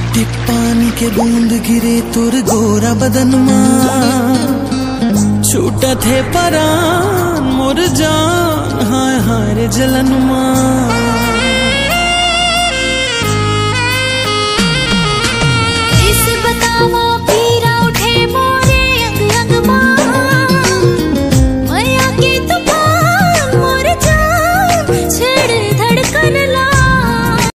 tip पानी के बूंद गिरे तुर गोरा बदन छूटा थे परान मोर जान हाय हाय रे जलन